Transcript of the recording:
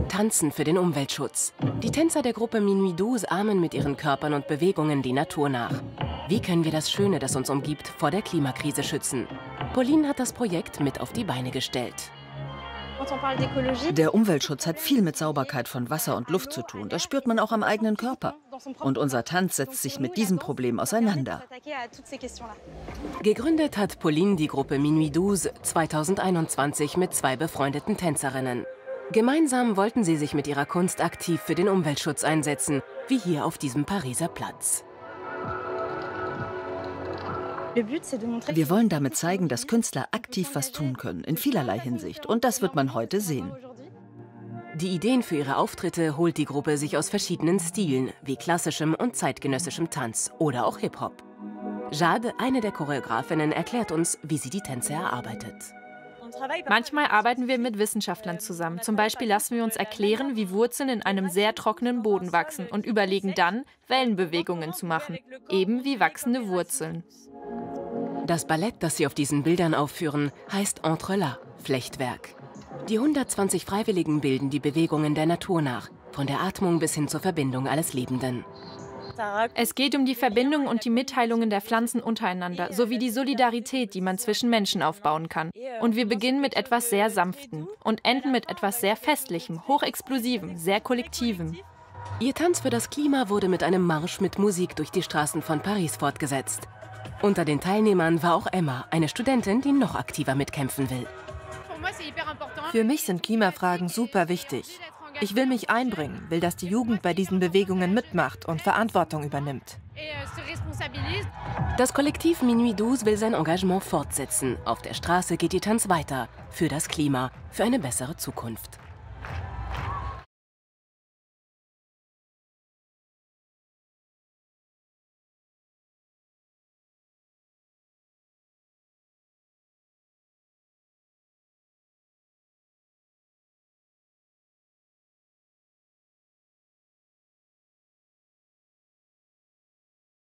Tanzen für den Umweltschutz. Die Tänzer der Gruppe Minuit 12 ahmen mit ihren Körpern und Bewegungen die Natur nach. Wie können wir das Schöne, das uns umgibt, vor der Klimakrise schützen? Pauline hat das Projekt mit auf die Beine gestellt. Der Umweltschutz hat viel mit Sauberkeit von Wasser und Luft zu tun. Das spürt man auch am eigenen Körper. Und unser Tanz setzt sich mit diesem Problem auseinander. Gegründet hat Pauline die Gruppe Minuit 12 2021 mit 2 befreundeten Tänzerinnen. Gemeinsam wollten sie sich mit ihrer Kunst aktiv für den Umweltschutz einsetzen, wie hier auf diesem Pariser Platz. Wir wollen damit zeigen, dass Künstler aktiv was tun können, in vielerlei Hinsicht. Und das wird man heute sehen. Die Ideen für ihre Auftritte holt die Gruppe sich aus verschiedenen Stilen, wie klassischem und zeitgenössischem Tanz oder auch Hip-Hop. Jade, eine der Choreografinnen, erklärt uns, wie sie die Tänze erarbeitet. Manchmal arbeiten wir mit Wissenschaftlern zusammen. Zum Beispiel lassen wir uns erklären, wie Wurzeln in einem sehr trockenen Boden wachsen und überlegen dann, Wellenbewegungen zu machen, eben wie wachsende Wurzeln. Das Ballett, das sie auf diesen Bildern aufführen, heißt Entrelacs, Flechtwerk. Die 120 Freiwilligen bilden die Bewegungen der Natur nach, von der Atmung bis hin zur Verbindung alles Lebenden. Es geht um die Verbindung und die Mitteilungen der Pflanzen untereinander, sowie die Solidarität, die man zwischen Menschen aufbauen kann. Und wir beginnen mit etwas sehr Sanftem und enden mit etwas sehr Festlichem, Hochexplosivem, sehr Kollektivem. Ihr Tanz für das Klima wurde mit einem Marsch mit Musik durch die Straßen von Paris fortgesetzt. Unter den Teilnehmern war auch Emma, eine Studentin, die noch aktiver mitkämpfen will. Für mich sind Klimafragen super wichtig. Ich will mich einbringen, will, dass die Jugend bei diesen Bewegungen mitmacht und Verantwortung übernimmt. Das Kollektiv Minuit 12 will sein Engagement fortsetzen. Auf der Straße geht ihr Tanz weiter. Für das Klima, für eine bessere Zukunft.